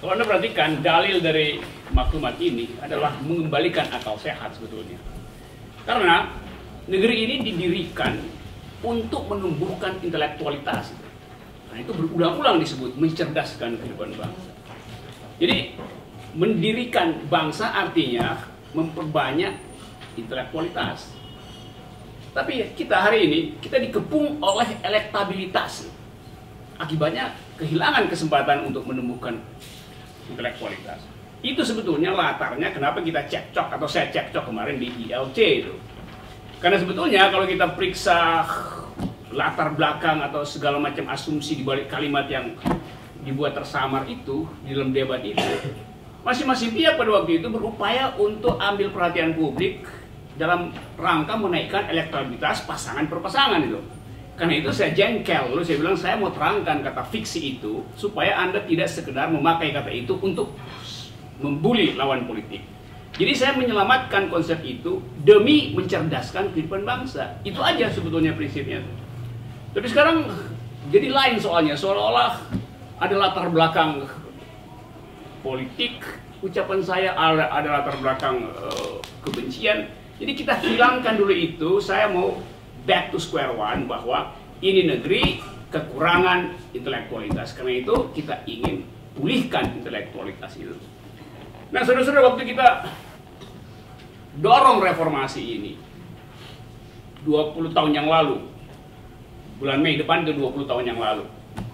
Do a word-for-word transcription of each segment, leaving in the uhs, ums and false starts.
Kalau Anda perhatikan, dalil dari maklumat ini adalah mengembalikan akal sehat sebetulnya. Karena negeri ini didirikan untuk menumbuhkan intelektualitas. Nah, itu berulang-ulang disebut mencerdaskan kehidupan bangsa. Jadi, mendirikan bangsa artinya memperbanyak intelektualitas. Tapi kita hari ini, kita dikepung oleh elektabilitas. Akibatnya kehilangan kesempatan untuk menumbuhkan intelektualitas. Itu sebetulnya latarnya kenapa kita cekcok atau saya cekcok kemarin di I L C itu. Karena sebetulnya kalau kita periksa latar belakang atau segala macam asumsi di balik kalimat yang dibuat tersamar itu di dalam debat itu, masing-masing pihak pada waktu itu berupaya untuk ambil perhatian publik dalam rangka menaikkan elektabilitas pasangan per pasangan itu. Karena itu saya jengkel, lalu saya bilang saya mau terangkan kata fiksi itu supaya Anda tidak sekedar memakai kata itu untuk membuli lawan politik. Jadi saya menyelamatkan konsep itu demi mencerdaskan kehidupan bangsa. Itu aja sebetulnya prinsipnya. Tapi sekarang jadi lain soalnya, seolah-olah ada latar belakang politik, ucapan saya ada, ada latar belakang uh, kebencian. Jadi kita hilangkan dulu itu, saya mau back to square one bahwa ini negeri kekurangan intelektualitas. Karena itu kita ingin pulihkan intelektualitas itu. Nah, saudara-saudara, waktu kita dorong reformasi ini dua puluh tahun yang lalu, bulan Mei depan itu dua puluh tahun yang lalu,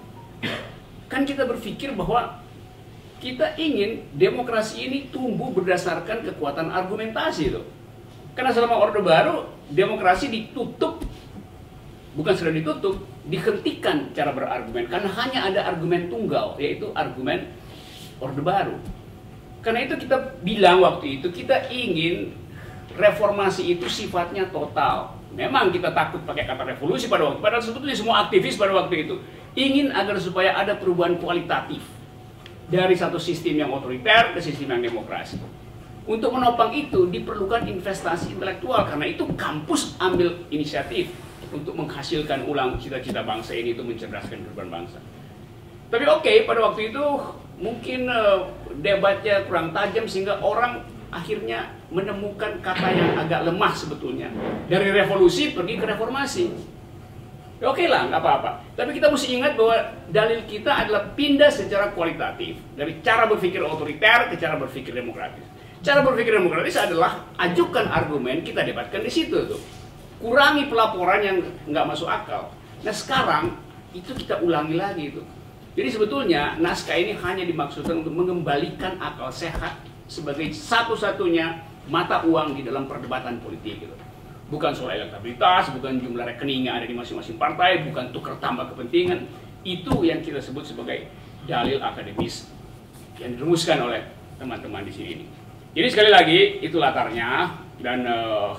kan kita berpikir bahwa kita ingin demokrasi ini tumbuh berdasarkan kekuatan argumentasi itu. Karena selama Orde Baru, demokrasi ditutup, bukan sudah ditutup, dihentikan cara berargumen. Karena hanya ada argumen tunggal, yaitu argumen Orde Baru. Karena itu kita bilang waktu itu, kita ingin reformasi itu sifatnya total. Memang kita takut pakai kata revolusi pada waktu, padahal sebetulnya semua aktivis pada waktu itu ingin agar supaya ada perubahan kualitatif dari satu sistem yang otoriter ke sistem yang demokrasi. Untuk menopang itu diperlukan investasi intelektual, karena itu kampus ambil inisiatif untuk menghasilkan ulang cita-cita bangsa ini, itu mencerdaskan kehidupan bangsa. Tapi oke, okay, pada waktu itu mungkin uh, debatnya kurang tajam sehingga orang akhirnya menemukan kata yang agak lemah sebetulnya. Dari revolusi pergi ke reformasi. Oke okay lah, nggak apa-apa. Tapi kita mesti ingat bahwa dalil kita adalah pindah secara kualitatif. Dari cara berpikir otoriter ke cara berpikir demokratis. Cara berpikir demokratis adalah ajukan argumen, kita debatkan di situ tuh. Kurangi pelaporan yang nggak masuk akal. Nah sekarang itu kita ulangi lagi itu. Jadi sebetulnya naskah ini hanya dimaksudkan untuk mengembalikan akal sehat sebagai satu-satunya mata uang di dalam perdebatan politik gitu. Bukan soal elektabilitas, bukan jumlah rekening yang ada di masing-masing partai, bukan tukar tambah kepentingan. Itu yang kita sebut sebagai dalil akademis yang dirumuskan oleh teman-teman di sini. Jadi sekali lagi itu latarnya, dan uh,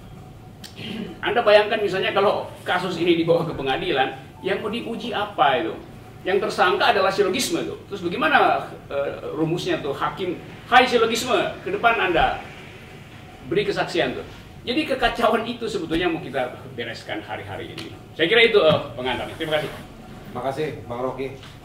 Anda bayangkan misalnya kalau kasus ini dibawa ke pengadilan, yang mau diuji apa itu? Yang tersangka adalah silogisme tuh. Terus bagaimana uh, rumusnya tuh? Hakim, hai silogisme, ke depan Anda beri kesaksian tuh. Jadi kekacauan itu sebetulnya mau kita bereskan hari-hari ini. Saya kira itu uh, pengantarnya. Terima kasih. Terima kasih Bang Rocky.